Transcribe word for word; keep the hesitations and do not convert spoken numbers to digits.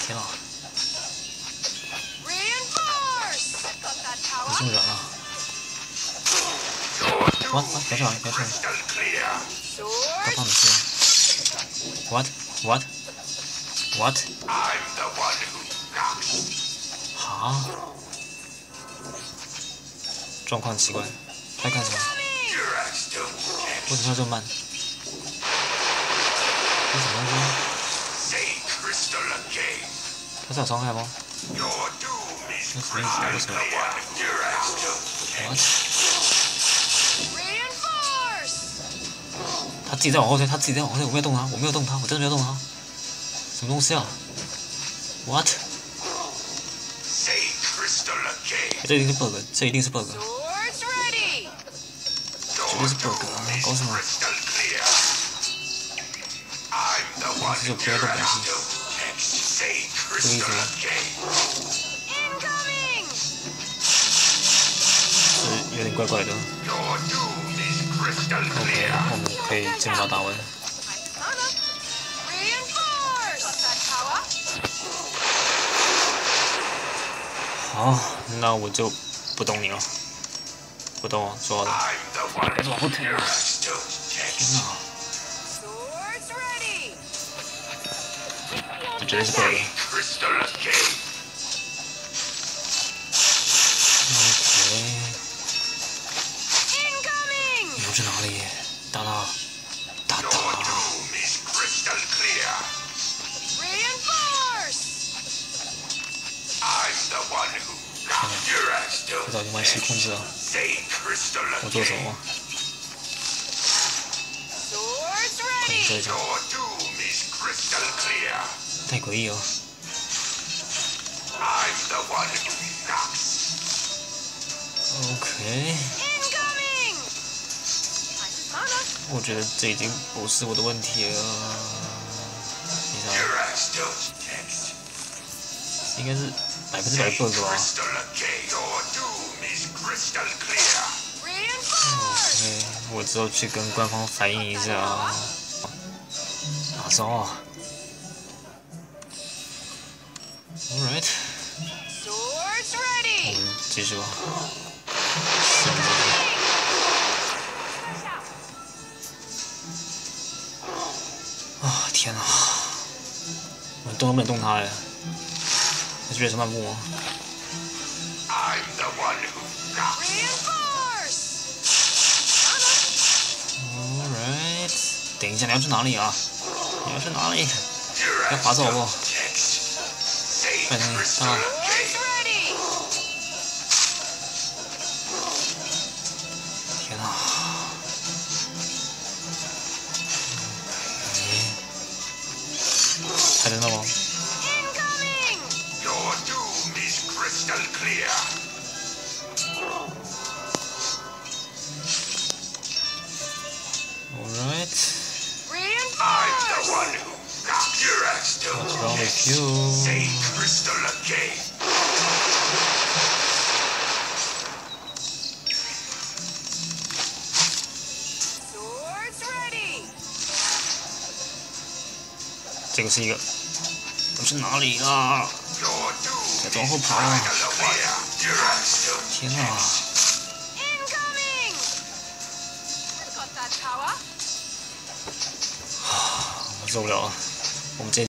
天啊！你这么软啊！what？ 不要出来！不要出来！该放你事了。what what what？ 哈？状况奇怪，他在干什么？为什么要这么慢？这什么东西？他是有伤害吗？那什么意思？为什么 ？what？ 他自己在往后退，他自己在往后退，我没有动他，我没有动他，我真的没有动他。什么东西啊 ？what？ 这一定是 bug， 这一定是 bug， 绝对是 bug 啊！搞什么？这就不要动本体，这个意思吗？是有点怪怪的。OK， 我们可以进入到大问。好，那我就不动你了，不动啊，说好的。别往后退啊！天哪！这绝对是 bug。OK， 你要去哪里？大大，大大。不小心玩失控制了，我做什么？控制一下，太诡异了。OK， 我觉得这已经不是我的问题了。你想，应该是百分之百 bug 吧？ OK， 我之后去跟官方反映一下。哪招啊 ？Alright， 我们继续吧。啊天哪！我动都不能动他哎，他居然是漫步吗？ 等一下，你要去哪里啊？你要去哪里？要划走不？拜托你，大佬。天哪！还真的吗？ Alright. What's wrong with you? Ready. 这个是一个，我去哪里啊？在往后跑啊！天哪！我受不了了，我们这。